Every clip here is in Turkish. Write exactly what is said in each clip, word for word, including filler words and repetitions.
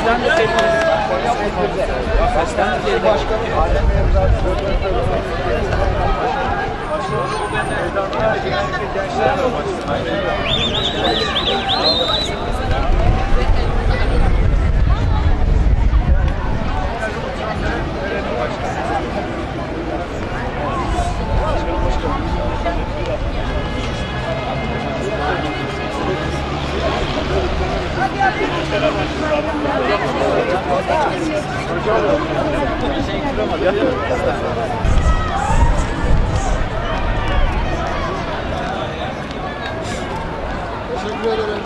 Kaçtan da tepkiniz? Kaçtan da tepkiniz? Teşekkür ederim.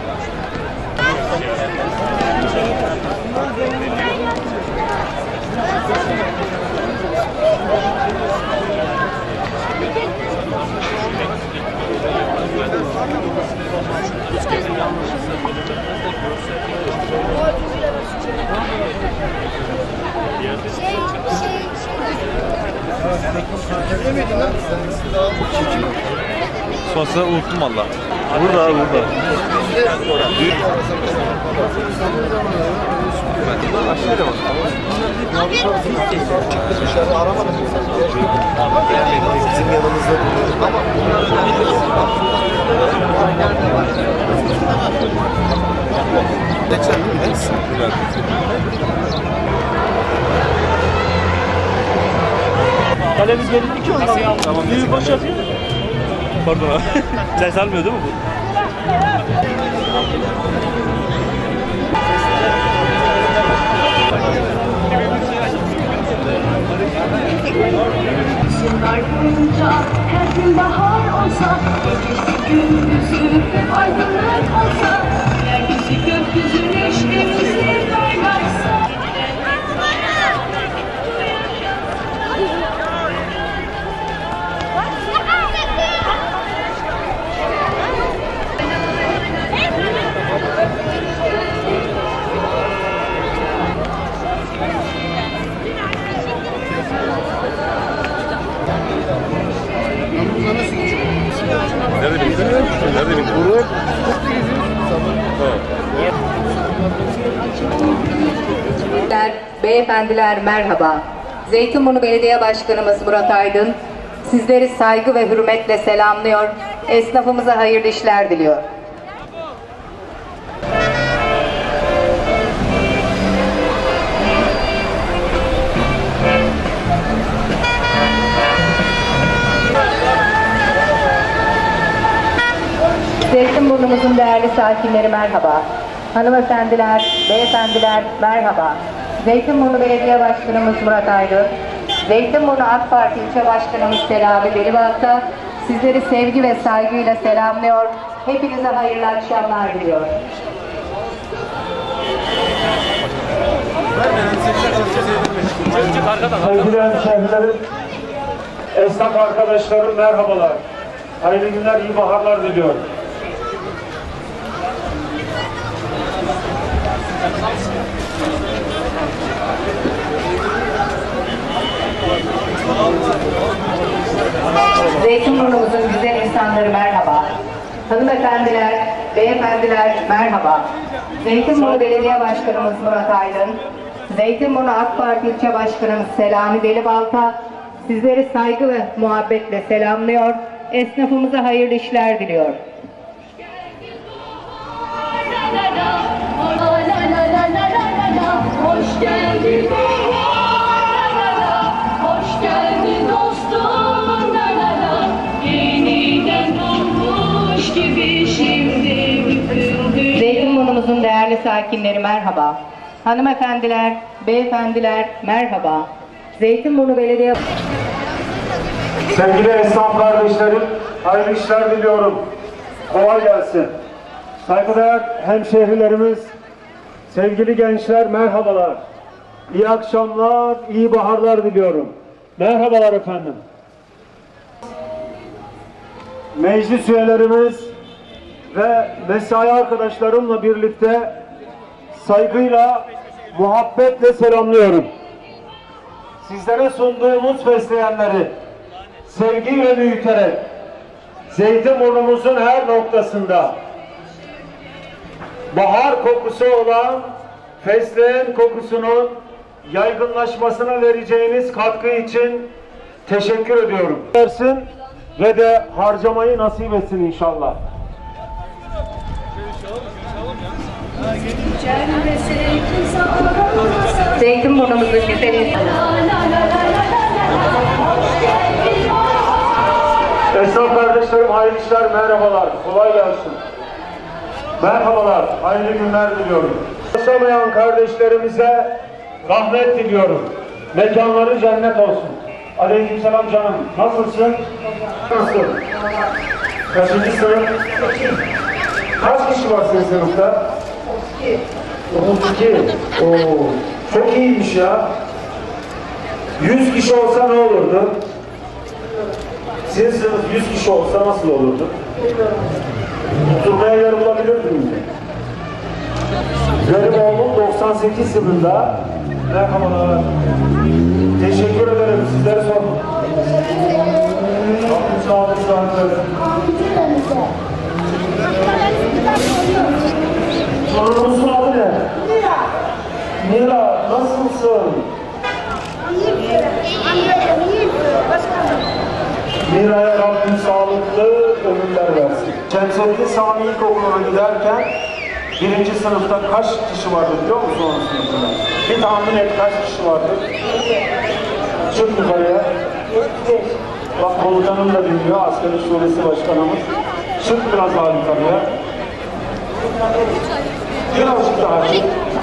Sonrasında unuttum valla. Burada, burada. Dışarı aramadım. Bizim yanımızda bulunduk ama geçen mi? Kalemiz gelindi ki ondan. Tamam. Büyük boş atıyor. Pardon abi. Ses almıyor değil mi bu? Yıllar boyunca her gün bahar olsa, gecesi gündüzü hep aydınlık olsa, yeryüzü gökyüzü neşemizi paylaşsa. Nerede bindin? Nerede bindin? Burada. Beyefendiler merhaba. Zeytinburnu Belediye Başkanımız Murat Aydın sizleri saygı ve hürmetle selamlıyor. Esnafımıza hayırlı işler diliyor. Zeytinburnumuzun değerli sakinleri merhaba. Hanımefendiler, beyefendiler merhaba. Zeytinburnu Belediye Başkanımız Murat Aydın, Zeytinburnu AK Parti İlçe Başkanımız Selami Delibalta sizleri sevgi ve saygıyla selamlıyor. Hepinize hayırlı akşamlar diliyor. Sevgili hemşehrilerim, esnaf arkadaşlarım merhabalar. Hayırlı günler, iyi baharlar diliyorum. Zeytinburnumuzun güzel insanları merhaba. Hanımefendiler, beyefendiler merhaba. Zeytinburnu Belediye Başkanımız Murat Aydın, Zeytinburnu AK Parti İlçe Başkanımız Selami Delibalta sizleri saygı ve muhabbetle selamlıyor. Esnafımıza hayırlı işler diliyor. Hoş geldin, hoş geldin dostum, yeniden doğmuş gibi şimdi bütün. Zeytinburnumuzun değerli sakinleri merhaba. Hanımefendiler, beyefendiler merhaba. Zeytinburnu Belediye... Sevgili esnaf kardeşlerim, hayırlı işler diliyorum. Kolay gelsin. Saygıdeğer hemşehrilerimiz, sevgili gençler merhabalar. İyi akşamlar, iyi baharlar diliyorum. Merhabalar efendim. Meclis üyelerimiz ve mesai arkadaşlarımla birlikte saygıyla, muhabbetle selamlıyorum. Sizlere sunduğumuz fesleğenleri sevgiyle büyüterek Zeytinburnumuzun her noktasında bahar kokusu olan fesleğen kokusunun yaygınlaşmasına vereceğiniz katkı için teşekkür ediyorum. Versin ve de harcamayı nasip etsin inşallah. Zeytinburnumuzun güzel Esnaf kardeşlerim, hayırlı işler, merhabalar, kolay gelsin. Merhabalar, hayırlı günler diliyorum. Yaşamayan kardeşlerimize rahmet diliyorum. Mekanları cennet olsun. Aleykümselam canım, nasılsın? Nasılsın? Kaçıncı sınıf? Kaç kişi var senin sınıfta? otuz iki. Oo, çok iyiymiş ya. yüz kişi olsa ne olurdu? Sizin sınıf yüz kişi olsa nasıl olurdu? Oturmaya yer bulabilirdin mi? Benim oğlum doksan sekiz yılında. Merhabalar. Teşekkür ederim. Sizlere sor. Rabbim sağ olun. Sorunumuzun adı ne? Mira. Mira, nasılsın? Mira'ya Rabbim sağlıklı ömürler versin. Şemsettin Sami İlkokulu'na giderken birinci sınıfta kaç kişi vardı biliyor musun onun sınıfında? Bir tahmin et, kaç kişi vardı? Çık yukarıya. Bak komutanım da dinliyor, askeri şubesi başkanımız. Çık biraz daha yukarıya. Birazcık daha çık.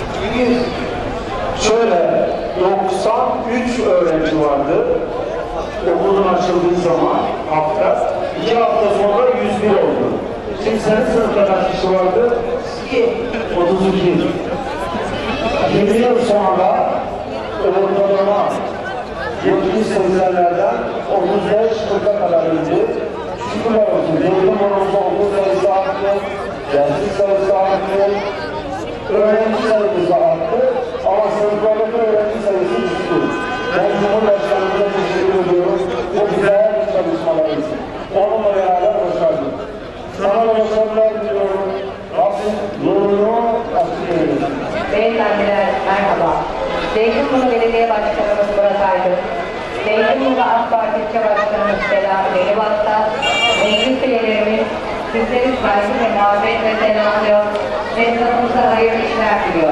Şöyle doksan üç öğrenci vardı. Okulun açıldığı zaman hafta. iki hafta sonra yüz bir oldu. Şimdi senin sınıfta kaç kişi vardı? otuz iki. yedi yıl sonra ortalama yetmiş seksenlerden otuz beş kırka kadar indi. Şükürler olsun. Devletin boyunca okul sayısı arttı. Gençlik sayısı arttı. Öğrenci sayısı arttı. Ama sınıflardaki öğrenci sayısı düştü. Ben Cumhurbaşkanımıza teşekkür ediyorum. Bu güzel çalışmalar için. Onunla beraber başardık. Sana başarılar diliyorum. Rabbim yolunu açık eylesin. Beyefendiler merhaba. Zeytinburnu Belediye Başkanımız Murat Aydın, Zeytinburnu AK Parti İlçe Başkanımız Selam Delibat'ta, meclis üyelerimiz sizleri saygı ve muhabbetle selamlıyor ve sınıfımıza hayırlı işler diliyor.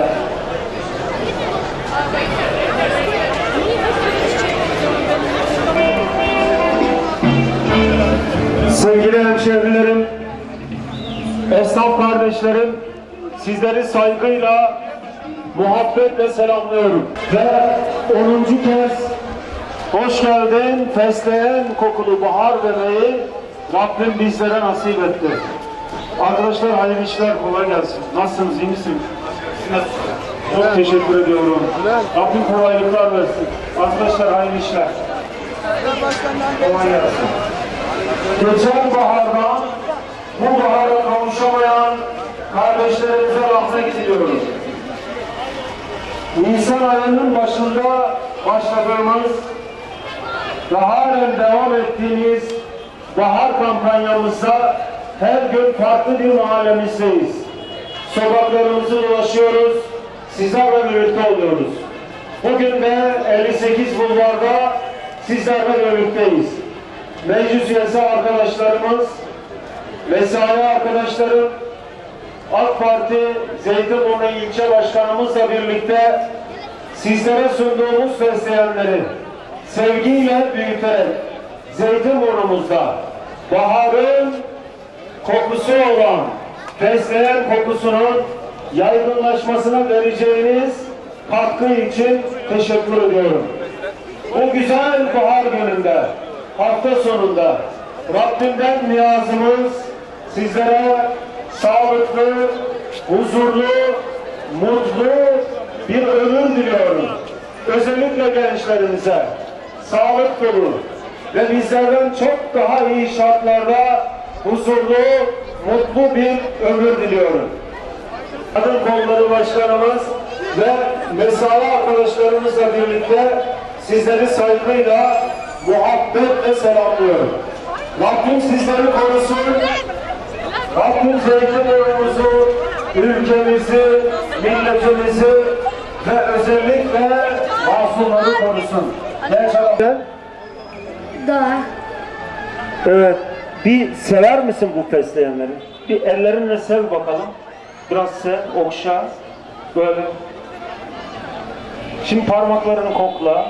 Sevgili hemşehrilerim, esnaf kardeşlerim, sizleri saygıyla, muhabbetle selamlıyorum. Ve onuncu kez hoş geldin fesleğen kokulu bahar demeyi Rabbim bizlere nasip etti. Arkadaşlar hayırlı işler, kolay gelsin. Nasılsınız, iyi misiniz? Çok teşekkür ediyorum. Rabbim kolaylıklar versin. Arkadaşlar hayırlı işler. Kolay gelsin. Geçen bahardan bu bahara kavuşamayan kardeşlerimize rahmet diliyoruz. Nisan ayının başında başladığımız ve halen devam ettiğimiz bahar kampanyamızda her gün farklı bir mahallemizdeyiz. Sokaklarımızı dolaşıyoruz, sizlerle birlikte oluyoruz. Bugün de elli sekiz Bulvar'da sizlerle birlikteyiz. Meclis üyesi arkadaşlarımız, mesai arkadaşlarım, AK Parti Zeytinburnu İlçe Başkanımızla birlikte sizlere sunduğumuz fesleğenleri sevgiyle büyüterek Zeytinburnumuzda baharın kokusu olan fesleğen kokusunun yaygınlaşmasına vereceğiniz katkı için teşekkür ediyorum. Bu güzel bahar gününde, hafta sonunda Rabbimden niyazımız sizlere sağlıklı, huzurlu, mutlu bir ömür diliyorum. Özellikle gençlerimize sağlık dolu ve bizlerden çok daha iyi şartlarda huzurlu, mutlu bir ömür diliyorum. Kadın Kolları Başkanımız ve mesai arkadaşlarımızla birlikte sizleri saygıyla, muhabbetle selamlıyorum. Rabbim sizleri korusun. Rabbim Zeytinburnu'muzu, ülkemizi, milletimizi ve özellikle masumları korusun. Doğa. Evet. Bir sever misin bu fesleğenleri? Bir ellerinle sev bakalım. Biraz sev, okşa. Böyle. Şimdi parmaklarını kokla.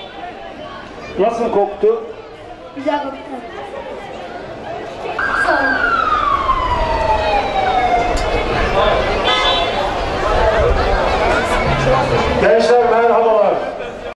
Nasıl koktu? Güzel koktu. Sağ ol.